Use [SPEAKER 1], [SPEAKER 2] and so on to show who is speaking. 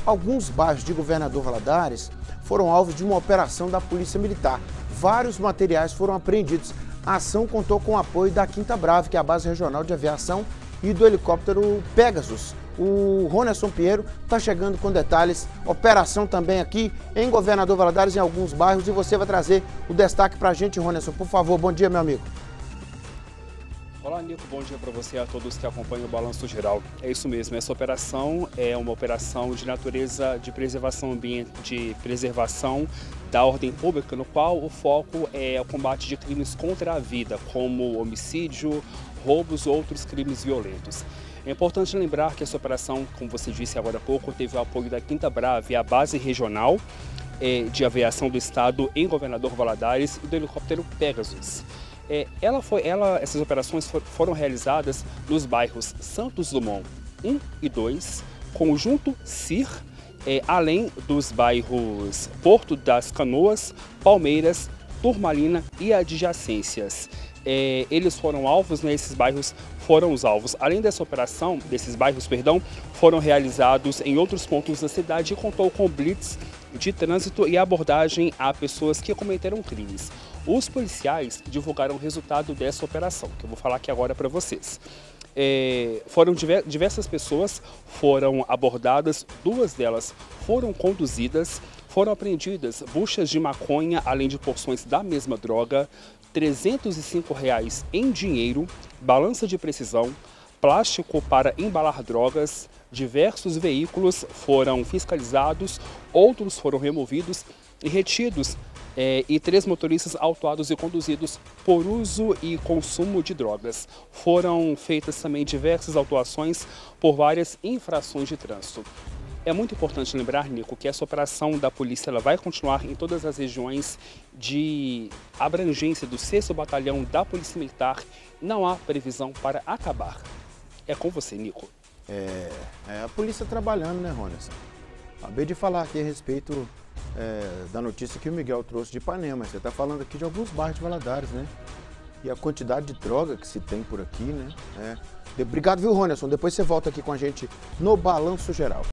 [SPEAKER 1] Alguns bairros de Governador Valadares foram alvos de uma operação da Polícia Militar. Vários materiais foram apreendidos. A ação contou com o apoio da Quinta Brava, que é a base regional de aviação, e do helicóptero Pegasus. O Ronerson Pinheiro está chegando com detalhes. Operação também aqui em Governador Valadares, em alguns bairros, e você vai trazer o destaque para a gente, Ronerson. Por favor, bom dia, meu amigo.
[SPEAKER 2] Olá, Nico, bom dia para você e a todos que acompanham o Balanço Geral. É isso mesmo, essa operação é uma operação de natureza de preservação ambiental, de preservação da ordem pública, no qual o foco é o combate de crimes contra a vida, como homicídio, roubos ou outros crimes violentos. É importante lembrar que essa operação, como você disse agora há pouco, teve o apoio da Quinta Brava e a base regional de aviação do estado em Governador Valadares e do helicóptero Pegasus. Essas operações foram realizadas nos bairros Santos Dumont 1 e 2, Conjunto CIR, além dos bairros Porto das Canoas, Palmeiras, Turmalina e adjacências. Eles foram alvos, né? Esses bairros foram os alvos. Além dessa operação, desses bairros, foram realizados em outros pontos da cidade e contou com blitz de trânsito e abordagem a pessoas que cometeram crimes. Os policiais divulgaram o resultado dessa operação, que eu vou falar aqui agora para vocês. Diversas pessoas foram abordadas, 2 delas foram conduzidas, foram apreendidas buchas de maconha, além de porções da mesma droga, R$ 305 em dinheiro, balança de precisão, plástico para embalar drogas. Diversos veículos foram fiscalizados, outros foram removidos e retidos, e 3 motoristas autuados e conduzidos por uso e consumo de drogas. Foram feitas também diversas autuações por várias infrações de trânsito. É muito importante lembrar, Nico, que essa operação da polícia ela vai continuar em todas as regiões de abrangência do 6º Batalhão da Polícia Militar. Não há previsão para acabar. É com você, Nico.
[SPEAKER 1] A polícia trabalhando, né, Ronerson? Acabei de falar aqui a respeito da notícia que o Miguel trouxe de Ipanema. Você está falando aqui de alguns bairros de Valadares, né? E a quantidade de droga que se tem por aqui, né? Obrigado, viu, Ronerson? Depois você volta aqui com a gente no Balanço Geral.